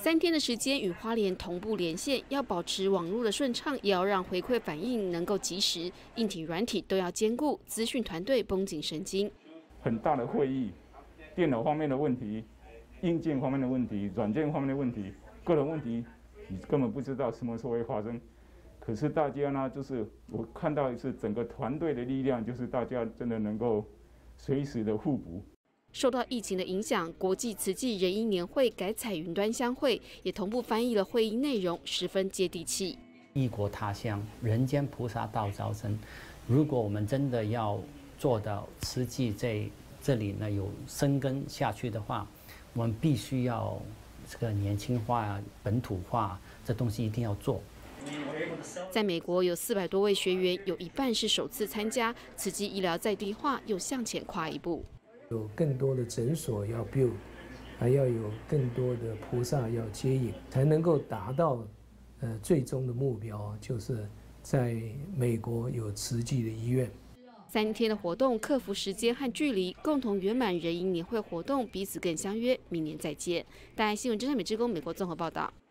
3天的时间与花莲同步连线，要保持网络的顺畅，也要让回馈反应能够及时，硬体软体都要兼顾，资讯团队绷紧神经。 很大的会议，电脑方面的问题、硬件方面的问题、软件方面的问题、个人问题，你根本不知道什么时候会发生。可是大家呢，就是我看到是整个团队的力量，就是大家真的能够随时的互补。 受到疫情的影响，国际慈济人医年会改采云端相会，也同步翻译了会议内容，十分接地气。 异国他乡，人间菩萨道招生。如果我们真的要做到慈济在这里呢有生根下去的话，我们必须要这个年轻化、本土化，这东西一定要做。 在美国有400多位学员，有一半是首次参加，慈济医疗在地化又向前跨一步。 有更多的诊所要 build， 还要有更多的菩萨要接引，才能够达到最终的目标，就是在美国有慈济的医院。 3天的活动，克服时间和距离，共同圆满人医年会活动，彼此更相约，明年再见。大爱新闻真善美之工美国综合报道。